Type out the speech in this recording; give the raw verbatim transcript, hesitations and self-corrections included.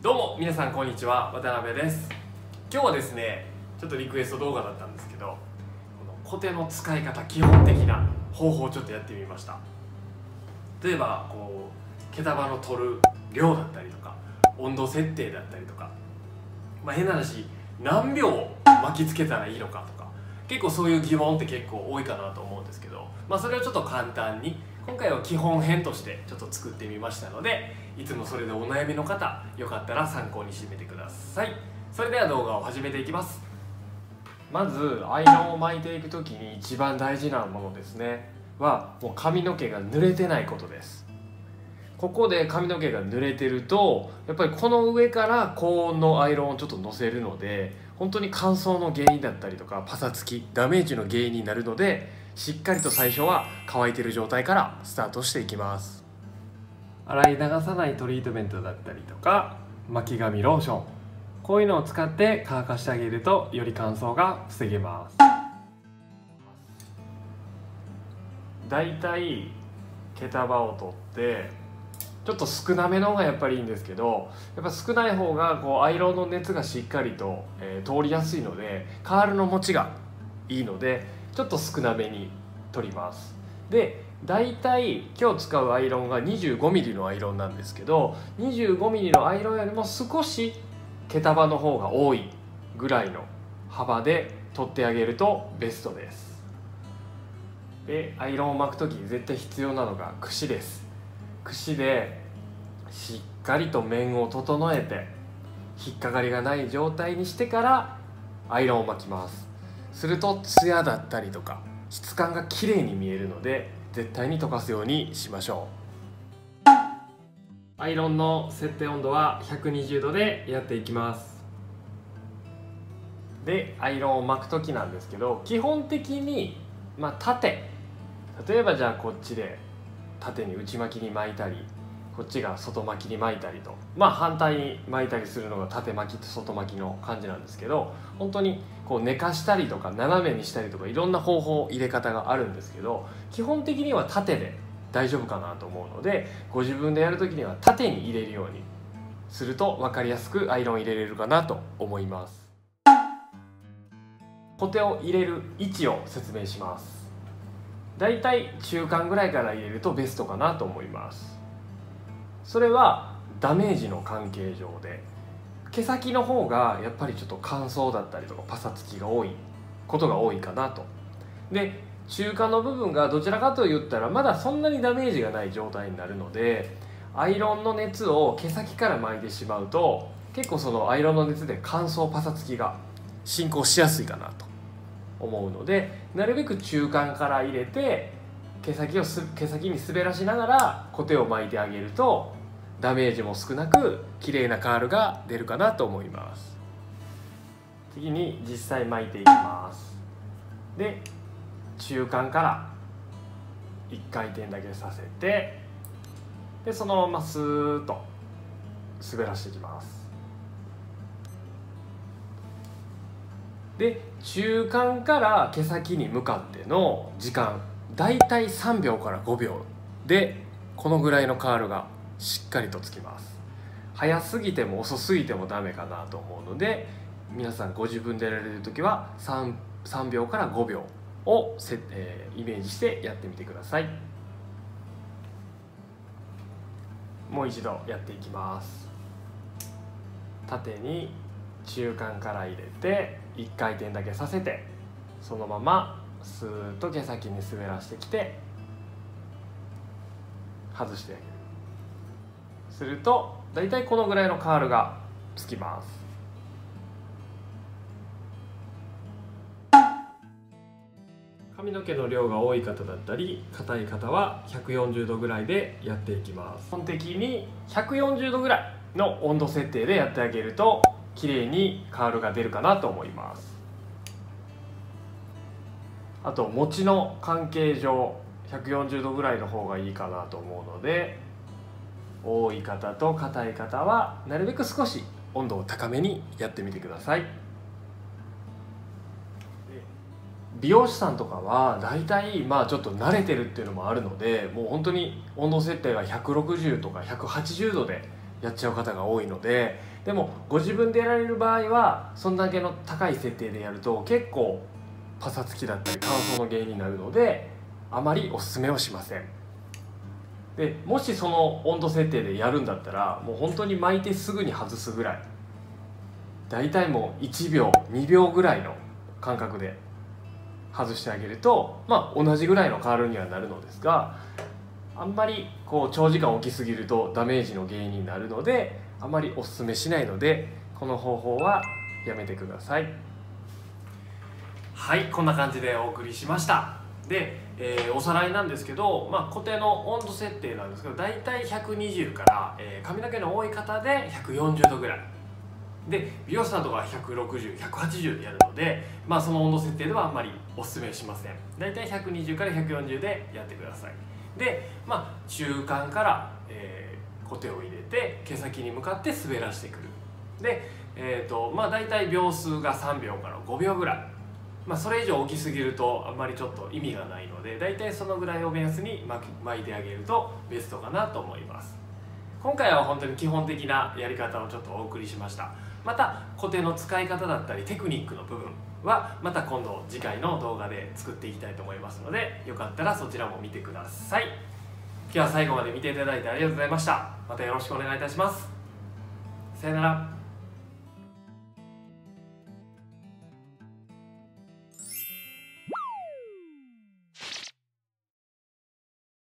どうも皆さんこんにちは、渡辺です。今日はですね、ちょっとリクエスト動画だったんですけど、このコテの使い方、基本的な方法をちょっとやってみました。例えばこう毛束の取る量だったりとか、温度設定だったりとか、まあ、変な話何秒巻きつけたらいいのかとか、結構そういう疑問って結構多いかなと思うんですけど、まあ、それをちょっと簡単に今回は基本編としてちょっと作ってみましたので、いつもそれでお悩みの方よかったら参考にしてみてください。それでは動画を始めていきます。まずアイロンを巻いていく時に一番大事なものですねは、もう髪の毛が濡れてないことです。ここで髪の毛が濡れてると、やっぱりこの上から高温のアイロンをちょっと乗せるので、本当に乾燥の原因だったりとかパサつき、ダメージの原因になるので、しっかりと最初は乾いてる状態からスタートしていきます。洗い流さないトリートメントだったりとか、巻き髪ローション、こういうのを使って乾かしてあげるとより乾燥が防げます。だいたい毛束を取ってちょっと少なめの方がやっぱりいいんですけど、やっぱ少ない方がこうアイロンの熱がしっかりと、えー、通りやすいので、カールの持ちがいいので、ちょっと少なめに取ります。でだいたい今日使うアイロンが にじゅうごミリ のアイロンなんですけど、 にじゅうごミリ のアイロンよりも少し毛束の方が多いぐらいの幅で取ってあげるとベストです。でアイロンを巻く時に絶対必要なのが櫛です。櫛でしっかりと面を整えて、引っかかりがない状態にしてからアイロンを巻きます。するとツヤだったりとか質感が綺麗に見えるので、絶対に溶かすようにしましょう。アイロンの設定温度はひゃくにじゅうどでやっていきます。でアイロンを巻く時なんですけど、基本的に、まあ、縦、例えばじゃあこっちで縦に内巻きに巻いたり、こっちが外巻きに巻いたりと、まあ反対に巻いたりするのが縦巻きと外巻きの感じなんですけど、本当にこう寝かしたりとか斜めにしたりとか、いろんな方法入れ方があるんですけど、基本的には縦で大丈夫かなと思うので、ご自分でやる時には縦に入れるようにすると分かりやすくアイロン入れれるかなと思います。コテを入れる位置を説明します。だいたい中間ぐらいから入れるとベストかなと思います。それはダメージの関係上で、毛先の方がやっぱりちょっと乾燥だったりとかパサつきが多いことが多いかなと。で中間の部分がどちらかといったらまだそんなにダメージがない状態になるので、アイロンの熱を毛先から巻いてしまうと、結構そのアイロンの熱で乾燥パサつきが進行しやすいかなと思うので、なるべく中間から入れて毛先をす毛先に滑らしながらコテを巻いてあげると、ダメージも少なく綺麗なカールが出るかなと思います。次に実際巻いていきます。で中間からいっかい転だけさせて、でそのままスーッと滑らしていきます。で中間から毛先に向かっての時間、だいたいさんびょうからごびょうでこのぐらいのカールがしっかりとつきます。早すぎても遅すぎてもダメかなと思うので、皆さんご自分でやられる時は 3, さんびょうからごびょうをせ、えー、イメージしてやってみてください。もう一度やっていきます。縦に中間から入れていっかい転だけさせて、そのままスーッと毛先に滑らしてきて外してあげる。するとだいたいこのぐらいのカールがつきます。髪の毛の量が多い方だったり硬い方はひゃくよんじゅうどぐらいでやっていきます。基本的にひゃくよんじゅうどぐらいの温度設定でやってあげると綺麗にカールが出るかなと思います。あと持ちの関係上ひゃくよんじゅうどぐらいの方がいいかなと思うので、多い方と硬い方はなるべく少し温度を高めにやってみてください。美容師さんとかはだいたいまあちょっと慣れてるっていうのもあるので、もう本当に温度設定がひゃくろくじゅうとかひゃくはちじゅうどでやっちゃう方が多いので、でもご自分でやられる場合はそんだけの高い設定でやると結構パサつきだったり乾燥の原因になるので、あまりおすすめをしません。でもしその温度設定でやるんだったら、もう本当に巻いてすぐに外すぐらい、だいたいもういちびょうにびょうぐらいの間隔で外してあげると、まあ同じぐらいのカールにはなるのですが、あんまりこう長時間置きすぎるとダメージの原因になるので、あまりおすすめしないので、この方法はやめてください。はい、こんな感じでお送りしました。で、えー、おさらいなんですけど、まあ、固定の温度設定なんですけど、だいたいひゃくにじゅうから、えー、髪の毛の多い方でひゃくよんじゅうどぐらいで、美容師さんとかはひゃくろくじゅう、ひゃくはちじゅうでやるので、まあ、その温度設定ではあんまりおすすめしません。だいたいひゃくにじゅうからひゃくよんじゅうでやってください。で、まあ、中間から、えー、コテを入れて毛先に向かって滑らしてくる。で、えーとまあ、だいたい秒数がさんびょうからごびょうぐらい、まあ、それ以上大きすぎるとあんまりちょっと意味がないので、だいたいそのぐらいを目安に巻いてあげるとベストかなと思います。今回は本当に基本的なやり方をちょっとお送りしました。また固定の使い方だったりテクニックの部分はまた今度次回の動画で作っていきたいと思いますので、よかったらそちらも見てください。今日は最後まで見ていただいてありがとうございました。またよろしくお願いいたします。さよなら。